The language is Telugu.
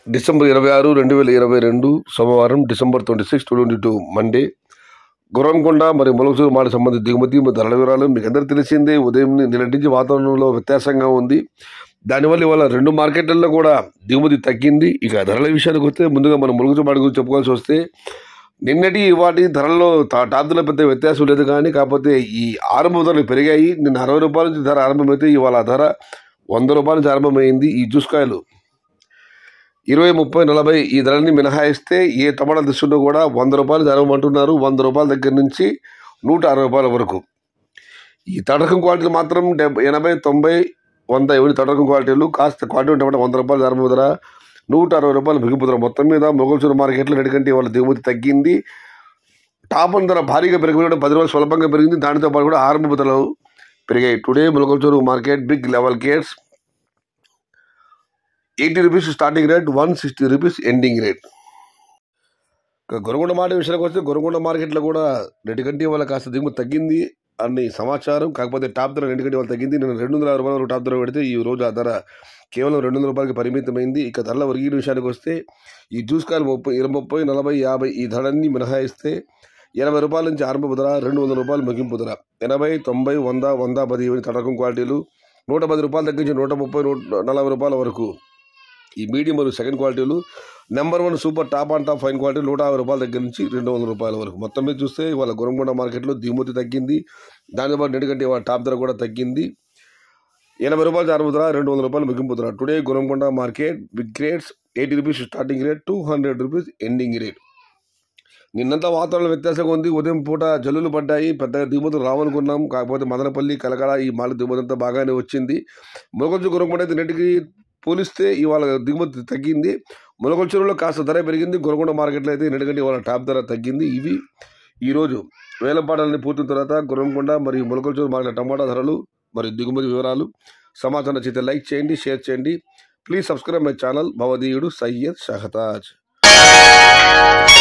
డిసెంబర్ 26, 2022 సోమవారం, డిసెంబర్ 26, 2022 మండే. గొర్రంకొండ మరియు ములకచూరు మాట సంబంధించి దిగుమతి ధరల వివరాలు మీకు అందరూ తెలిసిందే. ఉదయం నిన్నటి వాతావరణంలో వ్యత్యాసంగా ఉంది. దానివల్ల ఇవాళ రెండు మార్కెట్లలో కూడా దిగుమతి తగ్గింది. ఇక ధరల విషయానికి వస్తే ముందుగా మనం ములకచూరు మాట గురించి చెప్పుకోవాల్సి వస్తే నిన్నటి వాటి ధరల్లో టాప్ ధరలో పెద్ద వ్యత్యాసం లేదు, కానీ కాకపోతే ఈ ఆరంభ ధరలు పెరిగాయి. నిన్న 60 రూపాయల నుంచి ధర ఆరంభమైతే ఇవాళ ధర 100 రూపాయల నుంచి ఆరంభమైంది. ఈ జ్యూస్కాయలు 20, 30, 40 ఈ ధరని మినహాయిస్తే ఏ టమాటాలు తీసుకున్నా కూడా 100 రూపాయలు జరగమంటున్నారు. 100 రూపాయల దగ్గర నుంచి 160 రూపాయల వరకు. ఈ తడకం క్వాలిటీలు మాత్రం 70, 80, 90, 100 ఇవన్నీ తడకం క్వాలిటీలు. కాస్త క్వాలిటీ ఉంటే 100 రూపాయలు ధర ధర, 160 రూపాయలు మిగిలిపు ధర. మొత్తం మీద ములకచూరు మార్కెట్లో ఎందుకంటే వాళ్ళ దిగుమతి తగ్గింది. టాప్ ధర భారీగా పెరిగిపోయి 10 రూపాయలు స్వల్పంగా పెరిగింది. దానితో పాటు కూడా ఆరంభ ధరలు పెరిగాయి. Today Mulakachuru market big level crates 80 rupees starting rate, 160 rupees ending rate. Gorrankonda market విషయానికి వస్తే గొర్రంకొండ మార్కెట్లో కూడా రెండుకంటే వాళ్ళ కాస్త దిగుమతి తగ్గింది అని సమాచారం. కాకపోతే టాప్ ధర రెండుకంటే వాళ్ళు తగ్గింది. నేను 260 రూపాయల వరకు టాప్ ధర పెడితే ఈ రోజు ఆ ధర కేవలం 200 రూపాయలకి పరిమితమైంది. ఇక ధరల ఒరిగిన విషయానికి వస్తే ఈ జ్యూస్ కాయలు 30, 30, 40, 50 ఈ ధరన్ని మినహాయిస్తే 80 రూపాయల నుంచి ఆరంభ ధర, 200 రూపాయలు ముగింపు ధర. 80, 90, 100, 110 ఇవన్నీ తడకం క్వాలిటీలు. 110 రూపాయలు తగ్గించి 130, 140 రూపాయల వరకు ఈ మీడియం మరియు సెకండ్ క్వాలిటీలు. Number 1 super top and top fine quality 150 రూపాయల దగ్గర నుంచి 200 రూపాయల వరకు. మొత్తం మీద చూస్తే ఇవాళ గొర్రంకొండ మార్కెట్లో దిగుమతి తగ్గింది. దానితో ఎందుకంటే ఇవాళ టాప్ ధర కూడా తగ్గింది. 80 రూపాయలు ఆరంభ ధర, 200 రూపాయలు ముగింపు ధర. Today Gorrankonda market big rates 80 rupees starting rate, 200 rupees ending rate. నిన్నంతా వాతావరణం వ్యత్యాసంగా ఉంది. ఉదయం పూట జల్లులు పడ్డాయి, పెద్దగా దిగుమతులు రావనుకున్నాం. కాకపోతే మాdanapalli, kalakada ఈ మాల దిగుమతి అంతా బాగానే వచ్చింది. ములకచూరు గొర్రంకొండ అయితే నిన్నటికి పోలిస్తే ఇవాళ దిగుమతి తగ్గింది. ములకచూరులో కాస్త ధర పెరిగింది. గొర్రంకొండ మార్కెట్లో అయితే ఎందుకంటే ఇవాళ టాప్ ధర తగ్గింది. ఇవి ఈరోజు వేలంపాటలని పూర్తిన తర్వాత గొర్రంకొండ మరియు ములకచూరు మార్కెట్ టమాటా ధరలు మరియు దిగుమతి వివరాలు సమాచారం నచ్చితే లైక్ చేయండి, షేర్ చేయండి. Please subscribe my channel. భవదీయుడు సయ్యద్ షహతాజ్.